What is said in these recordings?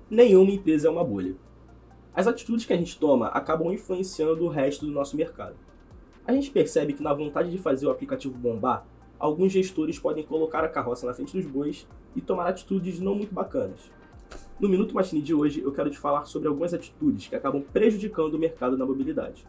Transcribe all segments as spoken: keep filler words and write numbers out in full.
Nenhuma empresa é uma bolha. As atitudes que a gente toma acabam influenciando o resto do nosso mercado. A gente percebe que na vontade de fazer o aplicativo bombar, alguns gestores podem colocar a carroça na frente dos bois e tomar atitudes não muito bacanas. No Minuto Machine de hoje, eu quero te falar sobre algumas atitudes que acabam prejudicando o mercado da mobilidade.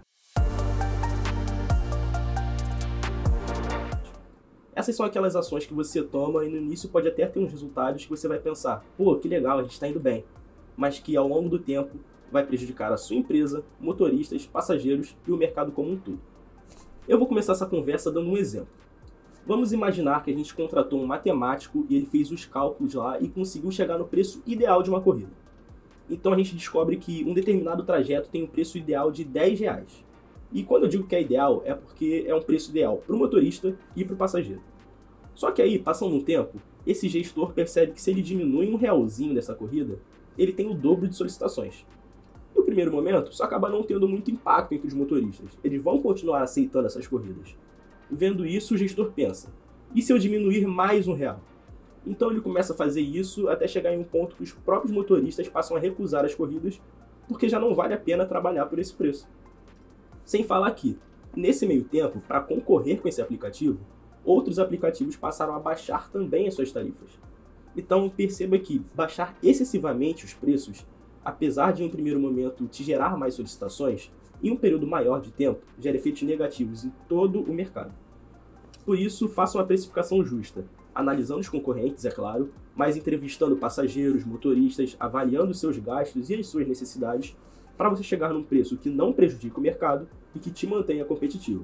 Essas são aquelas ações que você toma e no início pode até ter uns resultados que você vai pensar, pô, que legal, a gente está indo bem, mas que ao longo do tempo vai prejudicar a sua empresa, motoristas, passageiros e o mercado como um todo. Eu vou começar essa conversa dando um exemplo. Vamos imaginar que a gente contratou um matemático e ele fez os cálculos lá e conseguiu chegar no preço ideal de uma corrida. Então a gente descobre que um determinado trajeto tem um preço ideal de dez reais. E quando eu digo que é ideal, é porque é um preço ideal para o motorista e para o passageiro. Só que aí, passando um tempo, esse gestor percebe que se ele diminui um realzinho dessa corrida, ele tem o dobro de solicitações. No primeiro momento, isso acaba não tendo muito impacto entre os motoristas. Eles vão continuar aceitando essas corridas. Vendo isso, o gestor pensa, e se eu diminuir mais um real? Então ele começa a fazer isso até chegar em um ponto que os próprios motoristas passam a recusar as corridas porque já não vale a pena trabalhar por esse preço. Sem falar que, nesse meio tempo, para concorrer com esse aplicativo, outros aplicativos passaram a baixar também as suas tarifas. Então perceba que baixar excessivamente os preços, apesar de em um primeiro momento te gerar mais solicitações, em um período maior de tempo gera efeitos negativos em todo o mercado. Por isso, faça uma precificação justa, analisando os concorrentes, é claro, mas entrevistando passageiros, motoristas, avaliando os seus gastos e as suas necessidades, para você chegar num preço que não prejudique o mercado e que te mantenha competitivo.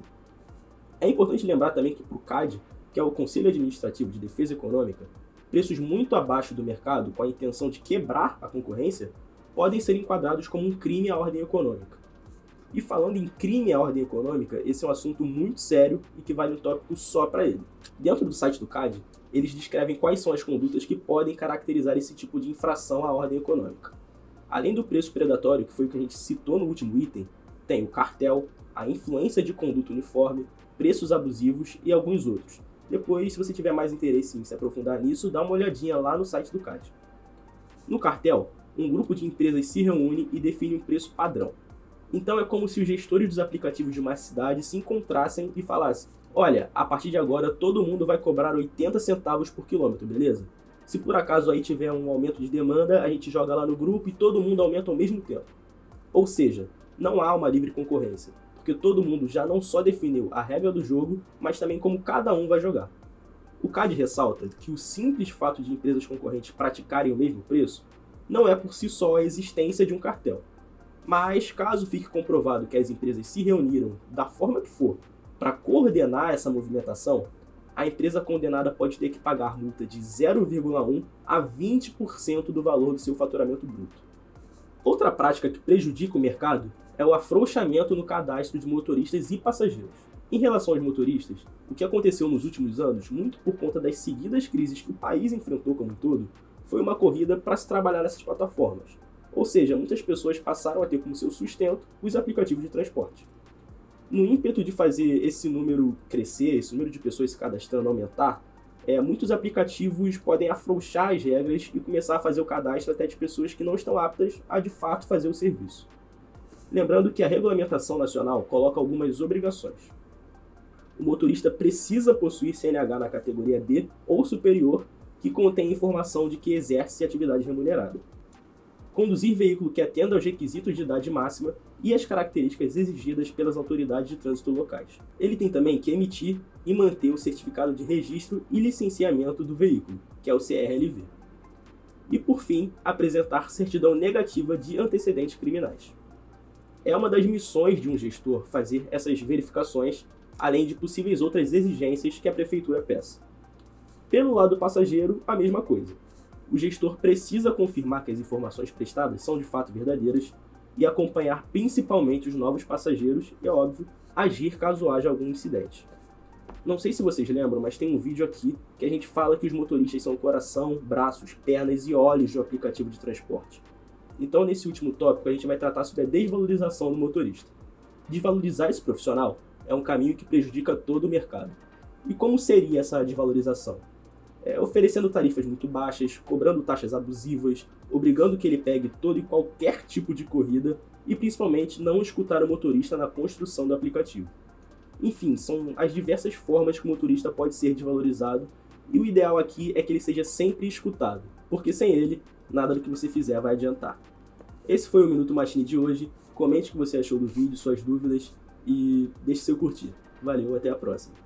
É importante lembrar também que para o C A D, que é o Conselho Administrativo de Defesa Econômica, preços muito abaixo do mercado com a intenção de quebrar a concorrência podem ser enquadrados como um crime à ordem econômica. E falando em crime à ordem econômica, esse é um assunto muito sério e que vale um tópico só para ele. Dentro do site do C A D, eles descrevem quais são as condutas que podem caracterizar esse tipo de infração à ordem econômica. Além do preço predatório, que foi o que a gente citou no último item, tem o cartel, a influência de conduta uniforme, preços abusivos e alguns outros. Depois, se você tiver mais interesse em se aprofundar nisso, dá uma olhadinha lá no site do C A D. No cartel, um grupo de empresas se reúne e define um preço padrão. Então é como se os gestores dos aplicativos de uma cidade se encontrassem e falassem, olha, a partir de agora todo mundo vai cobrar oitenta centavos por quilômetro, beleza? Se por acaso aí tiver um aumento de demanda, a gente joga lá no grupo e todo mundo aumenta ao mesmo tempo. Ou seja, não há uma livre concorrência, porque todo mundo já não só definiu a regra do jogo, mas também como cada um vai jogar. O C A D ressalta que o simples fato de empresas concorrentes praticarem o mesmo preço não é por si só a existência de um cartel. Mas, caso fique comprovado que as empresas se reuniram da forma que for para coordenar essa movimentação, a empresa condenada pode ter que pagar multa de zero vírgula um a vinte por cento do valor do seu faturamento bruto. Outra prática que prejudica o mercado é o afrouxamento no cadastro de motoristas e passageiros. Em relação aos motoristas, o que aconteceu nos últimos anos, muito por conta das seguidas crises que o país enfrentou como um todo, foi uma corrida para se trabalhar nessas plataformas. Ou seja, muitas pessoas passaram a ter como seu sustento os aplicativos de transporte. No ímpeto de fazer esse número crescer, esse número de pessoas se cadastrando aumentar, é, muitos aplicativos podem afrouxar as regras e começar a fazer o cadastro até de pessoas que não estão aptas a de fato fazer o serviço. Lembrando que a regulamentação nacional coloca algumas obrigações. O motorista precisa possuir C N H na categoria D ou superior que contém informação de que exerce atividade remunerada. Conduzir veículo que atenda aos requisitos de idade máxima e as características exigidas pelas autoridades de trânsito locais. Ele tem também que emitir e manter o certificado de registro e licenciamento do veículo, que é o C R L V. E, por fim, apresentar certidão negativa de antecedentes criminais. É uma das missões de um gestor fazer essas verificações, além de possíveis outras exigências que a prefeitura peça. Pelo lado passageiro, a mesma coisa. O gestor precisa confirmar que as informações prestadas são de fato verdadeiras e acompanhar principalmente os novos passageiros e, é óbvio, agir caso haja algum incidente. Não sei se vocês lembram, mas tem um vídeo aqui que a gente fala que os motoristas são o coração, braços, pernas e olhos do aplicativo de transporte. Então, nesse último tópico, a gente vai tratar sobre a desvalorização do motorista. Desvalorizar esse profissional é um caminho que prejudica todo o mercado. E como seria essa desvalorização? é, oferecendo tarifas muito baixas, cobrando taxas abusivas, obrigando que ele pegue todo e qualquer tipo de corrida e principalmente não escutar o motorista na construção do aplicativo. Enfim, são as diversas formas que o motorista pode ser desvalorizado e o ideal aqui é que ele seja sempre escutado, porque sem ele, nada do que você fizer vai adiantar. Esse foi o Minuto Machine de hoje. Comente o que você achou do vídeo, suas dúvidas e deixe seu curtir. Valeu, até a próxima.